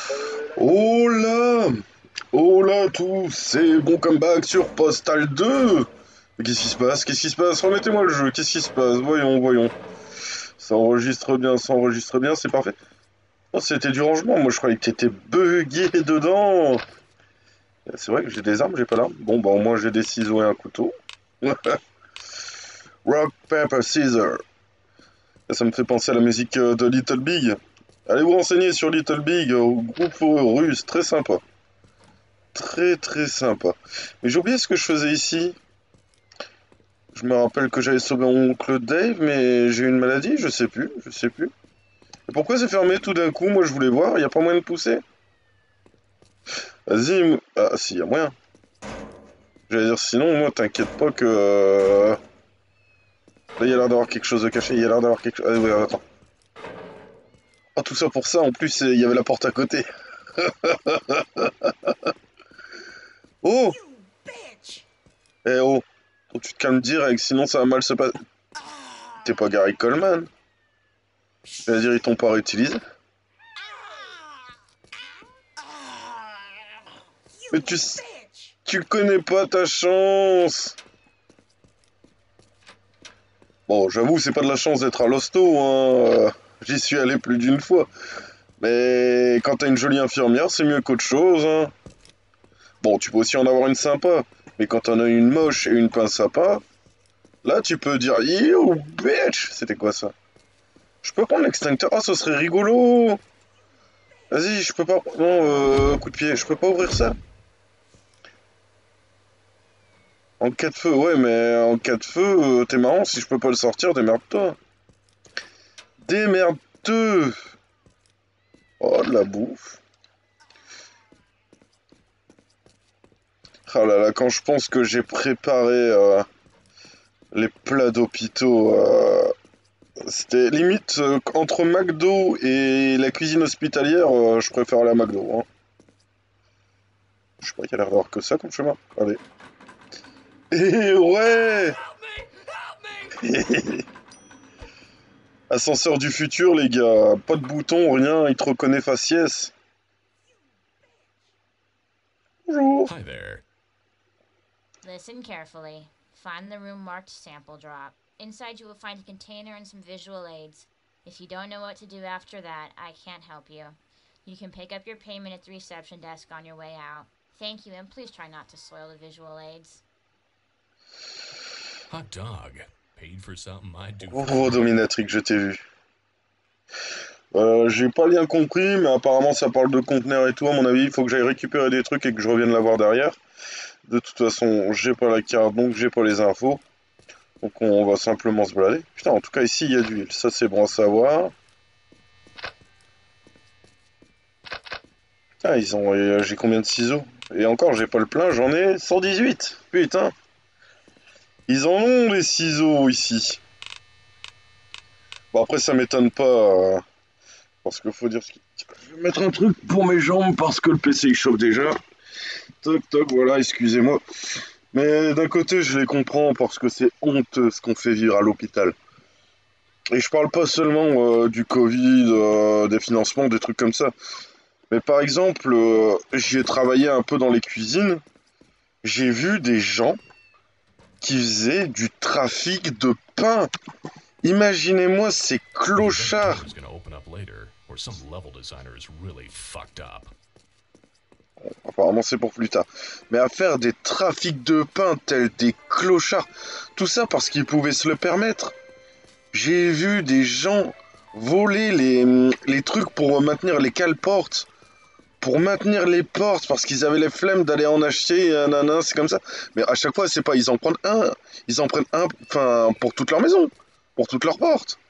Oh là! Oh là tous! C'est bon comeback sur Postal 2! Mais qu'est-ce qui se passe? Qu'est-ce qui se passe? Remettez-moi le jeu, qu'est-ce qui se passe? Voyons, voyons. Ça enregistre bien, c'est parfait. Oh, c'était du rangement, moi je croyais que t'étais bugué dedans! C'est vrai que j'ai des armes, j'ai pas d'armes. Bon, bah au moins j'ai des ciseaux et un couteau. Rock, paper, scissors. Ça me fait penser à la musique de Little Big. Allez vous renseigner sur Little Big, groupe russe, très sympa. Très très sympa. Mais j'ai oublié ce que je faisais ici. Je me rappelle que j'avais sauvé mon oncle Dave, mais j'ai eu une maladie, je sais plus, je sais plus. Et pourquoi c'est fermé tout d'un coup? Moi je voulais voir, y a pas moyen de pousser? Vas-y, ah si, y a moyen. J'allais dire sinon, moi t'inquiète pas que... Là y a l'air d'avoir quelque chose de caché, y a l'air d'avoir quelque chose... Ah ouais, attends. Oh tout ça pour ça, en plus il y avait la porte à côté. Oh! Eh oh! Faut que tu te calmes direct, sinon ça va mal se passer. T'es pas Gary Coleman? J'allais dire ils t'ont pas réutilisé. Mais tu connais pas ta chance. Bon, j'avoue, c'est pas de la chance d'être à l'hosto, hein. J'y suis allé plus d'une fois. Mais quand t'as une jolie infirmière, c'est mieux qu'autre chose, hein. Bon, tu peux aussi en avoir une sympa. Mais quand t'en as une moche et une pince à pain, là, tu peux dire You bitch! C'était quoi ça? Je peux prendre l'extincteur? Ah, ce serait rigolo! Vas-y, je peux pas. Non, coup de pied, je peux pas ouvrir ça? En cas de feu, ouais, mais en cas de feu, t'es marrant, si je peux pas le sortir, démerde-toi. Démerde-toi! Oh, de la bouffe. Ah là là, quand je pense que j'ai préparé les plats d'hôpitaux, c'était limite entre McDo et la cuisine hospitalière, je préfère aller à McDo, hein. Je sais pas, il y a l'air d'avoir que ça comme chemin. Allez. Et ouais! Ascenseur du futur, les gars. Pas de bouton, rien, il te reconnaît faciès. Bonjour. Hi there. Listen carefully. Find the room marked sample drop. Inside you will find a container and some visual aids. If you don't know what to do after that, I can't help you. You can pick up your payment at the reception desk on your way out. Thank you, and please try not to soil the visual aids. Hot dog. Paid for something I'd do for Oh, free. dominatrix, je t'ai vu. J'ai pas bien compris, mais apparemment ça parle de conteneurs et tout. À mon avis, il faut que j'aille récupérer des trucs et que je revienne la voir derrière. De toute façon, j'ai pas la carte, donc j'ai pas les infos. Donc on va simplement se balader. Putain, en tout cas, ici, il y a d'huile. Ça, c'est bon à savoir. Ah, ils ont... j'ai combien de ciseaux? Et encore, j'ai pas le plein, j'en ai 118. Putain. Ils en ont, les ciseaux, ici. Bon, après, ça m'étonne pas. Parce qu'il faut dire ce qui... Je vais mettre un truc pour mes jambes parce que le PC, il chauffe déjà. Toc, toc, voilà, excusez-moi. Mais d'un côté, je les comprends parce que c'est honteux ce qu'on fait vivre à l'hôpital. Et je parle pas seulement du Covid, des financements, des trucs comme ça. Mais par exemple, j'y ai travaillé un peu dans les cuisines. J'ai vu des gens qui faisaient du trafic de pain. Imaginez-moi ces The event code clochards. is going to open up later, or some level designer is really fucked up. Apparemment, c'est pour plus tard. Mais à faire des trafics de pain tels des clochards. Tout ça parce qu'ils pouvaient se le permettre. J'ai vu des gens voler les trucs pour maintenir les cale-portes. Pour maintenir les portes parce qu'ils avaient les flemmes d'aller en acheter, nanana, c'est comme ça. Mais à chaque fois, c'est pas, ils en prennent un, enfin, pour toute leur maison, pour toute leur porte.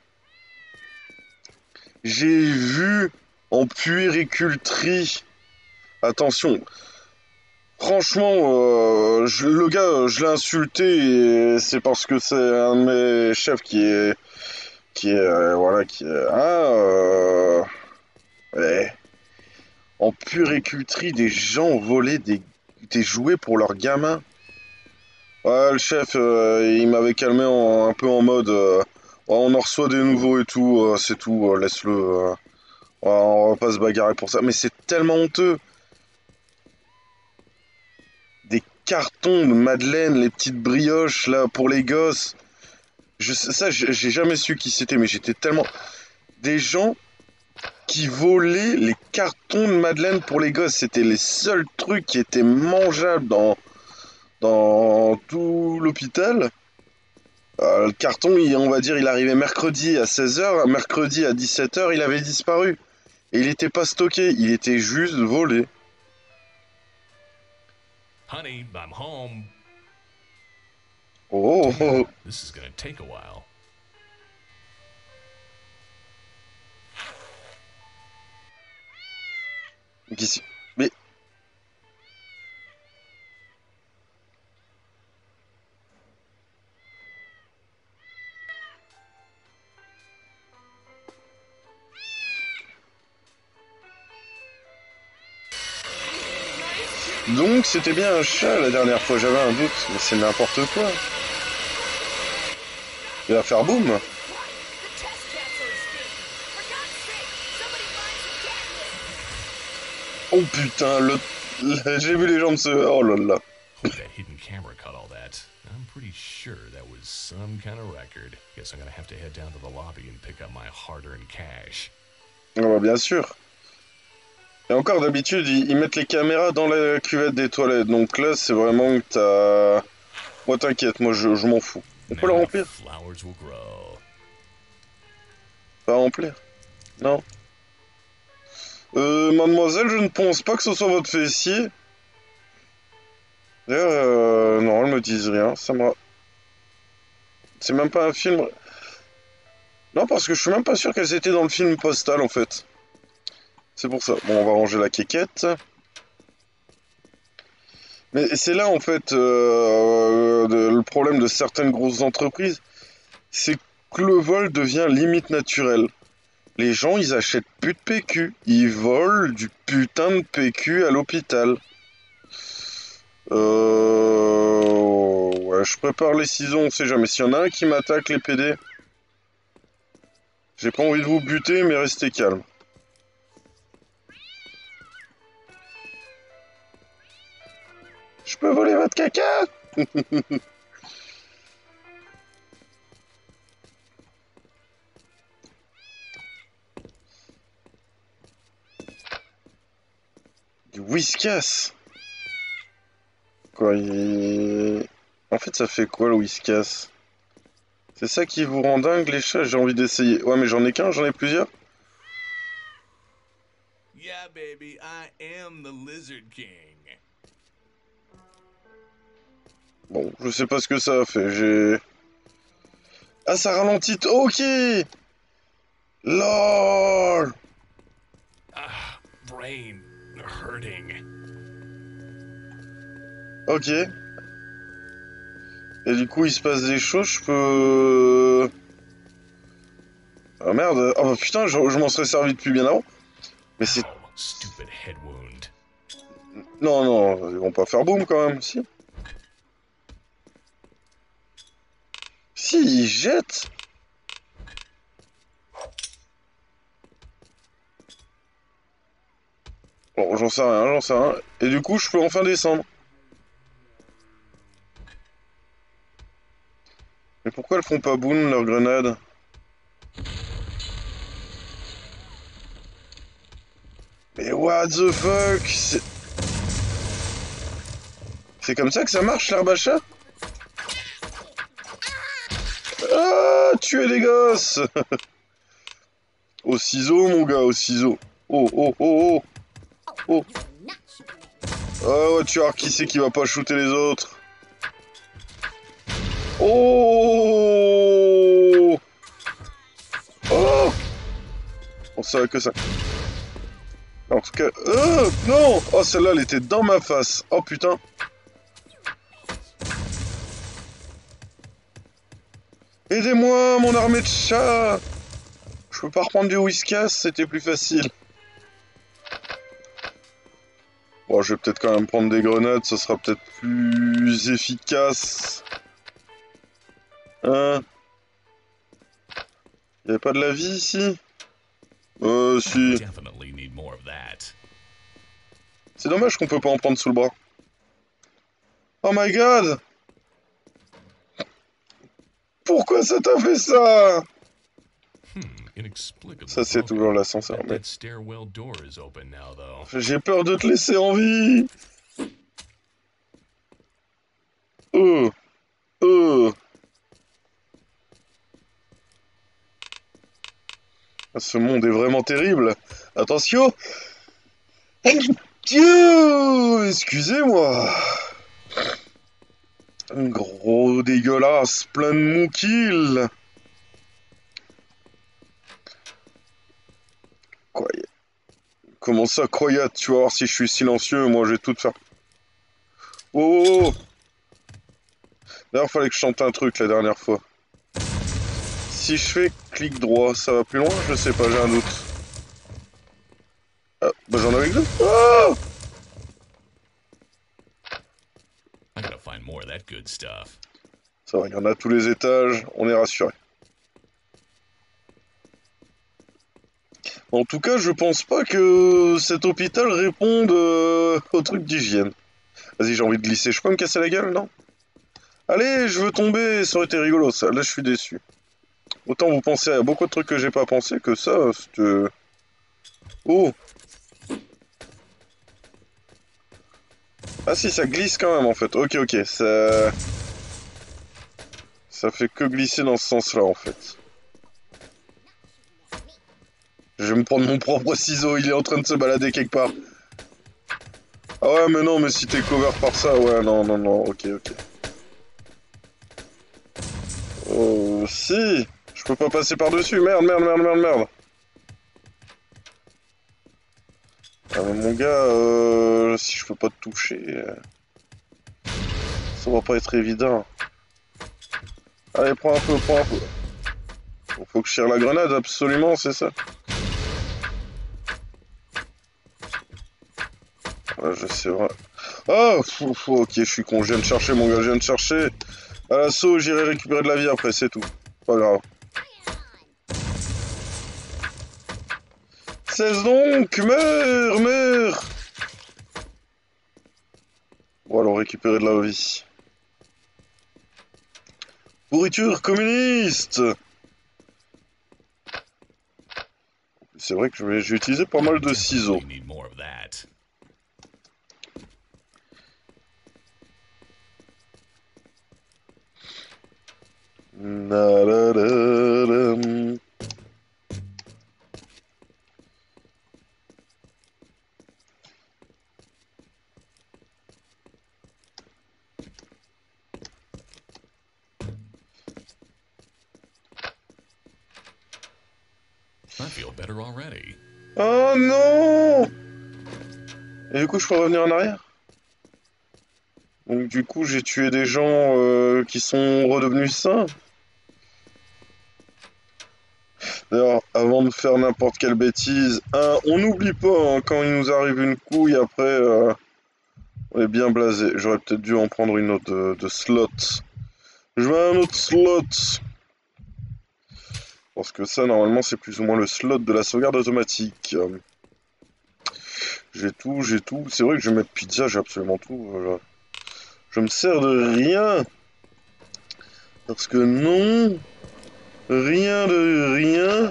J'ai vu en puéricultrice, attention, franchement, le gars, je l'ai insulté et c'est parce que c'est un de mes chefs voilà, ouais. En puéricultrice, des gens volaient des jouets pour leurs gamins. Ouais, le chef, il m'avait calmé un peu en mode ouais, on en reçoit des nouveaux et tout, c'est tout, laisse-le. Oh, on va pas se bagarrer pour ça, mais c'est tellement honteux. Des cartons de Madeleine, les petites brioches là pour les gosses. J'ai jamais su qui c'était, mais j'étais tellement. Des gens qui volaient les cartons de Madeleine pour les gosses. C'était les seuls trucs qui étaient mangeables dans tout l'hôpital. Le carton, on va dire, il arrivait mercredi à 16h, mercredi à 17h, il avait disparu. Et il n'était pas stocké, il était juste volé. Honey, I'm home. Oh, oh, Damn, oh. this is gonna take a while. Mais donc c'était bien un chat la dernière fois, j'avais un doute, mais c'est n'importe quoi. Il va faire boum. Oh putain, j'ai vu les jambes se... Oh là là. That hidden camera caught all that. I'm pretty sure that was some kind of record. Guess I'm gonna have to head down to the lobby and pick up my hard-earned cash. Ah bah, bien sûr. Et encore d'habitude, ils mettent les caméras dans la cuvette des toilettes. Donc là, c'est vraiment que t'as... Moi t'inquiète, moi je m'en fous. On peut le Now the remplir? flowers will grow. Pas remplir? Non. Mademoiselle, je ne pense pas que ce soit votre fessier. D'ailleurs, non, elles me disent rien. C'est même pas un film. Non, parce que je suis même pas sûr qu'elles étaient dans le film Postal en fait. C'est pour ça. Bon, on va ranger la quéquette. Mais c'est là en fait le problème de certaines grosses entreprises, c'est que le vol devient limite naturel. Les gens, ils achètent plus de PQ. Ils volent du putain de PQ à l'hôpital. Ouais, je prépare les ciseaux, on sait jamais. S'il y en a un qui m'attaque, les PD, j'ai pas envie de vous buter, mais restez calme. Je peux voler votre caca? Du whiskas. Quoi, En fait, ça fait quoi le whiskas? C'est ça qui vous rend dingue, les chats? J'ai envie d'essayer. Ouais, mais j'en ai qu'un, j'en ai plusieurs. Yeah, baby, I am the Lizard King. Bon, je sais pas ce que ça a fait. Ah, ça ralentit. Ok. LOL. Ah, brain hurting. Ok. Et du coup, il se passe des choses, je peux... Ah merde. Ah bah putain, je m'en serais servi depuis bien avant. Mais c'est... Ow, stupid head wound. Non, non, ils vont pas faire boum quand même, si. Si, ils jettent. Bon, j'en sais rien, j'en sais rien. Et du coup, je peux enfin descendre. Mais pourquoi elles font pas boum, leurs grenades? Mais what the fuck? C'est comme ça que ça marche, l'herbe à chat? Ah, tuer les gosses! Au ciseau, mon gars, au ciseau. Oh, oh, oh, oh. Oh. Ah ouais, tu vois qui c'est qui va pas shooter les autres. Oh. Oh. On savait que ça. En tout cas... non. Oh, celle-là, elle était dans ma face. Oh, putain. Aidez-moi, mon armée de chats. Je peux pas reprendre du whiskas, c'était plus facile. Bon, je vais peut-être quand même prendre des grenades, ça sera peut-être plus efficace. Hein? Y'avait pas de la vie ici? Si. Definitely need more of that. C'est dommage qu'on peut pas en prendre sous le bras. Oh my god! Pourquoi ça t'a fait ça? Inexplicable. Ça, c'est toujours l'ascenseur, mais... That stairwell door is open now, though. J'ai peur de te laisser en vie. Ce monde est vraiment terrible. Attention. Dieu, excusez-moi. Un gros dégueulasse, plein de mouquilles. Quoi? Comment ça, croyate? Tu vas voir si je suis silencieux, moi je vais tout faire. Oh! D'ailleurs, fallait que je chante un truc la dernière fois. Si je fais clic droit, ça va plus loin? Je sais pas, j'ai un doute. Ah, bah j'en avais que deux. Oh! I gotta find more of that good stuff. Ça va, il y en a à tous les étages, on est rassuré. En tout cas, je pense pas que cet hôpital réponde au truc d'hygiène. Vas-y, j'ai envie de glisser. Je peux me casser la gueule, non? Allez, je veux tomber, ça aurait été rigolo, ça. Là, je suis déçu. Autant vous pensez à beaucoup de trucs que j'ai pas pensé que ça, c'est... Oh! Ah si, ça glisse quand même, en fait. Ok, ça... Ça fait que glisser dans ce sens-là, en fait. Je vais me prendre mon propre ciseau, il est en train de se balader quelque part. Ah ouais, mais non, mais si t'es cover par ça, ouais, non, ok. Oh, si! Je peux pas passer par-dessus, merde. Ah, mais mon gars, si je peux pas te toucher... ça va pas être évident. Allez, prends un peu. Faut que je tire la grenade, absolument, c'est ça. Ouais, je sais vrai. Oh, ok, je suis con, je viens de chercher, mon gars, je viens de chercher. À l'assaut, j'irai récupérer de la vie après, c'est tout. Pas grave. Cesse donc, meurs. Bon, alors récupérer de la vie. Pourriture communiste. C'est vrai que j'ai utilisé pas mal de ciseaux. Definitely need more of that. I feel better already. Oh non! Et du coup, je peux revenir en arrière? Donc du coup, j'ai tué des gens qui sont redevenus sains. D'ailleurs, avant de faire n'importe quelle bêtise, on n'oublie pas, hein, quand il nous arrive une couille, après, on est bien blasé. J'aurais peut-être dû en prendre une autre de slot. Je veux un autre slot. Parce que ça, normalement, c'est plus ou moins le slot de la sauvegarde automatique. J'ai tout. C'est vrai que je vais mettre pizza, j'ai absolument tout. Je me sers de rien. Parce que non, rien de rien.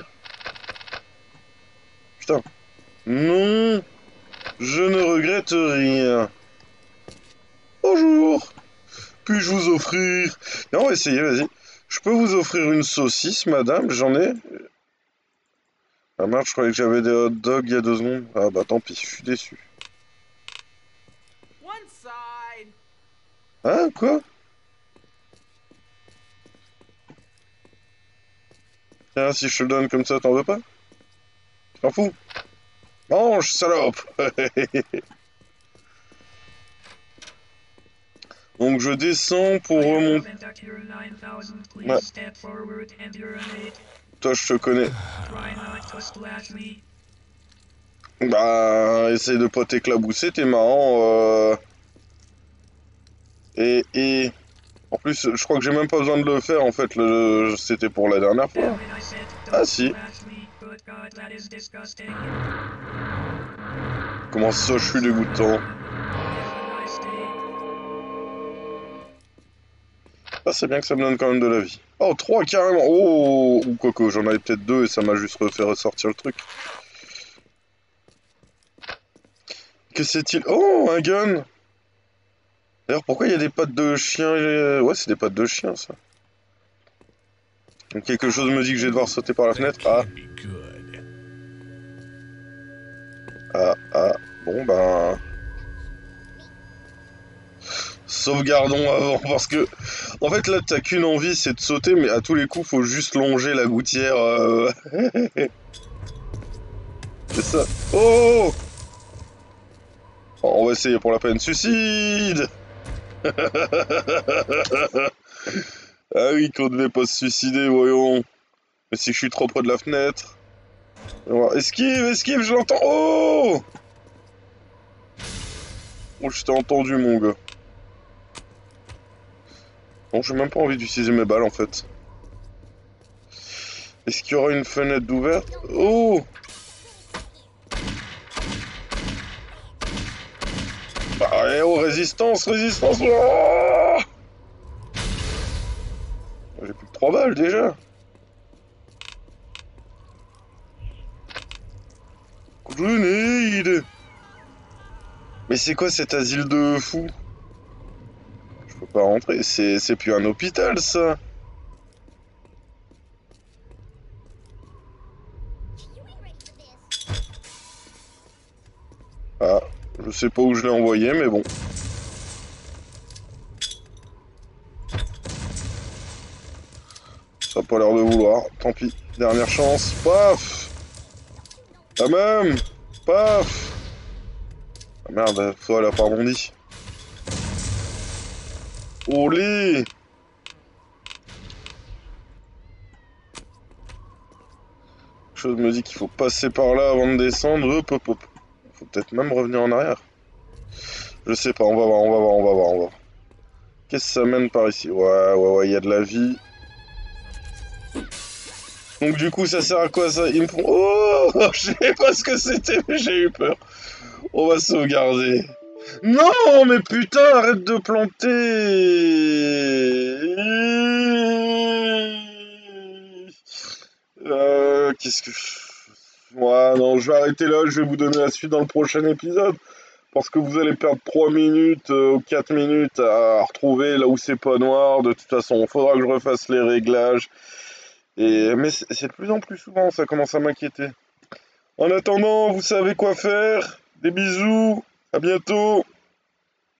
Putain. Non, je ne regrette rien. Bonjour. Puis-je vous offrir... Non, on va essayer, vas-y. Je peux vous offrir une saucisse, madame? J'en ai. Ah merde, je croyais que j'avais des hot dogs il y a 2 secondes. Ah bah tant pis, je suis déçu. One side. Hein? Quoi? Tiens, si je te le donne comme ça, t'en veux pas? T'en fous? Mange, salope! Donc je descends pour remonter. Ouais. Toi, je te connais. Bah, essaye de pas t'éclabousser, t'es marrant. Et... En plus, je crois que j'ai même pas besoin de le faire, en fait, c'était pour la dernière fois. Ah si. Comment ça, je suis dégoûtant. Ah, c'est bien que ça me donne quand même de la vie. Oh, 3 carrément. Oh, ou quoique, j'en avais peut-être 2 et ça m'a juste fait ressortir le truc. Que c'est-il? Oh, un gun. D'ailleurs, pourquoi il y a des pattes de chien? Ouais, c'est des pattes de chien, ça. Donc quelque chose me dit que je vais devoir sauter par la That fenêtre. Ah, can't be good. ah. Bon, ben... Sauvegardons avant, parce que... En fait, là, t'as qu'une envie, c'est de sauter, mais à tous les coups, faut juste longer la gouttière. C'est ça. Oh! On va essayer pour la peine. Suicide! Ah oui, qu'on devait pas se suicider, voyons. Mais si je suis trop près de la fenêtre... Esquive, esquive, je l'entends. Oh! Oh, je t'ai entendu, mon gars. Bon, j'ai même pas envie d'utiliser mes balles, en fait. Est-ce qu'il y aura une fenêtre d'ouverte? Oh! Ah, eh oh, résistance, résistance! Oh, j'ai plus que 3 balles, déjà. Grenade! Mais c'est quoi cet asile de fous? Je peux pas rentrer, c'est plus un hôpital, ça. Ah, je sais pas où je l'ai envoyé, mais bon. Ça a pas l'air de vouloir, tant pis. Dernière chance, paf! Ah même! Paf! Ah merde, ça elle a pas rebondi. Olé! Chose me dit qu'il faut passer par là avant de descendre. Hop, hop, hop. Faut peut-être même revenir en arrière. Je sais pas, on va voir, on va voir, on va voir, on va voir. Qu'est-ce que ça mène par ici? Ouais, il y a de la vie. Donc du coup, ça sert à quoi ça? Ils me font... Oh! Je sais pas ce que c'était, mais j'ai eu peur. On va sauvegarder. Non, mais putain, arrête de planter! Qu'est-ce que... Ouais, non, je vais arrêter là, je vais vous donner la suite dans le prochain épisode. Parce que vous allez perdre 3 minutes ou 4 minutes à retrouver là où c'est pas noir. De toute façon, il faudra que je refasse les réglages. Mais c'est de plus en plus souvent, ça commence à m'inquiéter. En attendant, vous savez quoi faire. Des bisous, à bientôt.